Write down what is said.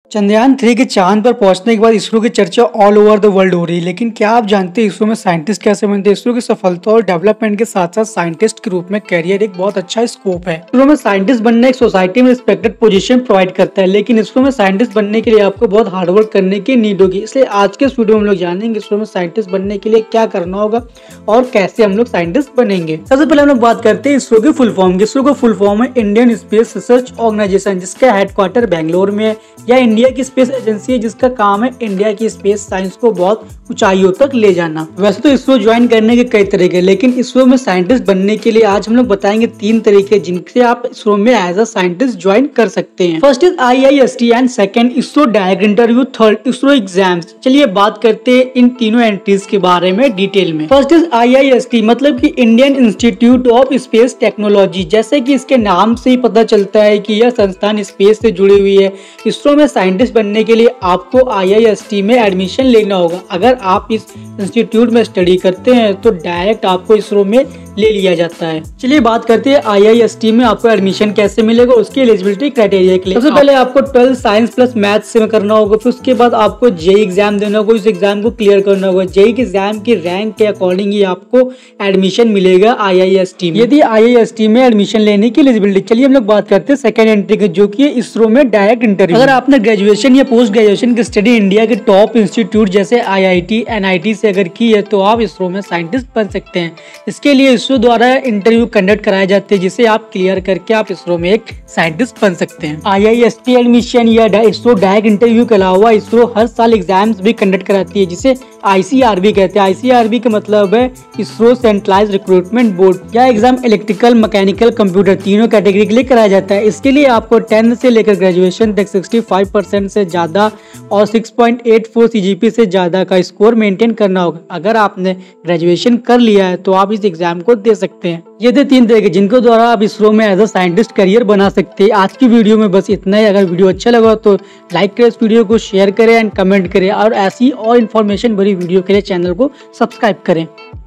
चंद्रयान 3 के चांद पर पहुंचने के बाद इसरो की चर्चा ऑल ओवर द वर्ल्ड हो रही है। लेकिन क्या आप जानते हैं इसरो में साइंटिस्ट कैसे बनते हैं? इसरो की सफलता और डेवलपमेंट के साथ साथ साइंटिस्ट के रूप में करियर एक बहुत अच्छा स्कोप है। इसरो में साइंटिस्ट बनना एक सोसाइटी में रिस्पेक्टेड पोजीशन प्रोवाइड करता है, लेकिन इसरो में साइंटिस्ट बनने के लिए आपको बहुत हार्डवर्क करने की नीड होगी। इसलिए आज के वीडियो में हम लोग जानेंगे इसरो में साइंटिस्ट बनने के लिए क्या करना होगा और कैसे हम लोग साइंटिस्ट बनेंगे। सबसे पहले हम लोग बात करते हैं इसरो के फुल फॉर्म की। इसरो का फुल फॉर्म है इंडियन स्पेस रिसर्च ऑर्गेनाइजेशन, जिसका हेडक्वार्टर बेंगलोर में है, या इंडिया की स्पेस एजेंसी है जिसका काम है इंडिया की स्पेस साइंस को बहुत ऊंचाइयों तक ले जाना। वैसे तो इसरो ज्वाइन करने के कई तरीके, लेकिन इसरो में साइंटिस्ट बनने के लिए आज हम लोग बताएंगे 3 तरीके जिनसे आप इसरो में एज अ साइंटिस्ट ज्वाइन कर सकते हैं। First is IIST and second ISRO direct interview, third ISRO exams. चलिए बात करते हैं इन तीनों एंट्रीज के बारे में डिटेल में। फर्स्ट इज IIST, मतलब कि Indian institute of space technology. जैसे कि इसके नाम से ही पता चलता है कि यह संस्थान स्पेस से जुड़ी हुई है। इसरो में साइंटिस्ट बनने के लिए आपको IIST में एडमिशन लेना होगा। अगर आप इस इंस्टीट्यूट में स्टडी करते हैं तो डायरेक्ट आपको इसरो में ले लिया जाता है। चलिए बात करते हैं IIST में आपको एडमिशन कैसे मिलेगा, उसकी एलिजिबिलिटी क्राइटेरिया के लिए। सबसे पहले आपको 12 साइंस प्लस मैथ्स से करना होगा, फिर उसके बाद आपको JEE एग्जाम देना होगा, उस एग्जाम को क्लियर करना होगा। JEE के एग्जाम की रैंक के अकॉर्डिंग ही आपको एडमिशन मिलेगा IIST में। यदि IIST में एडमिशन लेने की एलिजिबिलिटी, चलिए हम लोग बात करते हैं सेकंड एंट्री की, जो कि इसरो में डायरेक्ट इंटरव्यू। अगर आपने ग्रेजुएशन या पोस्ट ग्रेजुएशन की स्टडी इंडिया के टॉप इंस्टीट्यूट जैसे IIT NIT से अगर की है तो आप इसरो में साइंटिस्ट बन सकते हैं। इसके लिए इसरो द्वारा इंटरव्यू कंडक्ट कराए जाते हैं, जिसे आप क्लियर करके आप इसरो में एक साइंटिस्ट बन सकते हैं। IIST एडमिशन या इसरो डायरेक्ट इंटरव्यू के अलावा इसरो हर साल एग्जाम्स भी कंडक्ट कराती है, जिसे ICRB कहते हैं। ICRB का मतलब है इसरो सेंट्रलाइज्ड रिक्रूटमेंट बोर्ड। यह एग्जाम इलेक्ट्रिकल, मैकेनिकल, कंप्यूटर तीनों कैटेगरी के लिए कराया जाता है। इसके लिए आपको 10 से लेकर ग्रेजुएशन तक 65% से ज्यादा और 6.84 CGP से ज्यादा का स्कोर मेंटेन करना होगा। अगर आपने ग्रेजुएशन कर लिया है तो आप इस एग्जाम को दे सकते हैं। ये थे 3 तरीके जिनको द्वारा आप इसरो में एज अ साइंटिस्ट करियर बना सकते हैं। आज की वीडियो में बस इतना ही। अगर वीडियो अच्छा लगा तो लाइक करें, इस वीडियो को शेयर करें एंड कमेंट करें, और ऐसी और इन्फॉर्मेशन भरी वीडियो के लिए चैनल को सब्सक्राइब करें।